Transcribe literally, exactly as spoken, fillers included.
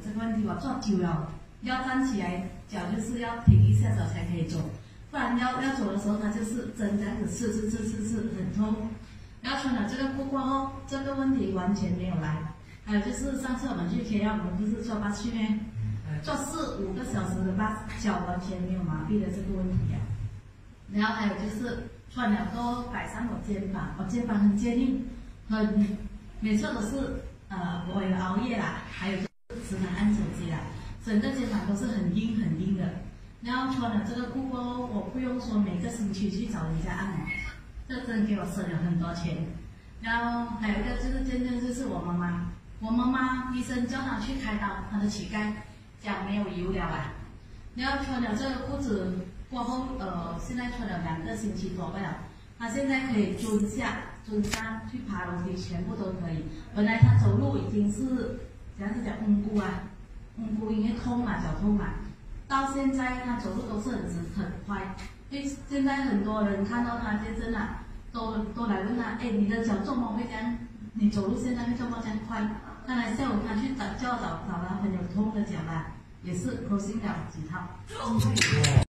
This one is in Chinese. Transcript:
这个问题我做久了，要站起来，脚就是要停一下脚才可以走，不然要要走的时候，它就是针这样子刺刺刺刺刺，很痛。然后穿了这个裤过后，这个问题完全没有来。还有就是上次我们去 K L， 我们不是坐巴士呢，坐四五个小时的巴士，脚完全没有麻痹的这个问题啊。然后还有就是穿了过后改善我肩膀，我肩膀很坚硬，很每次都是呃我有熬夜啦，还有就是时常按手机啦，整个肩膀都是很硬很硬的。然后穿了这个裤过后，我不用说每个星期去找人家按摩，这真给我省了很多钱。然后还有一个就是真正就是我妈妈，我妈妈医生叫她去开刀，她的膝盖讲没有油了啊。然后穿了这个裤子过后，呃，现在穿了两个星期多了，她现在可以蹲下、蹲上去爬楼梯，全部都可以。本来她走路已经是怎样子讲晕骨啊，晕骨因为痛嘛，脚痛嘛，到现在她走路都是很直很快。因为现在很多人看到她健身啊，都都来问她，哎，你的脚怎么会这样？你走路现在会这么这样快？看来下午她去找叫找找她朋友通的脚啦，也是 crossing 了几套。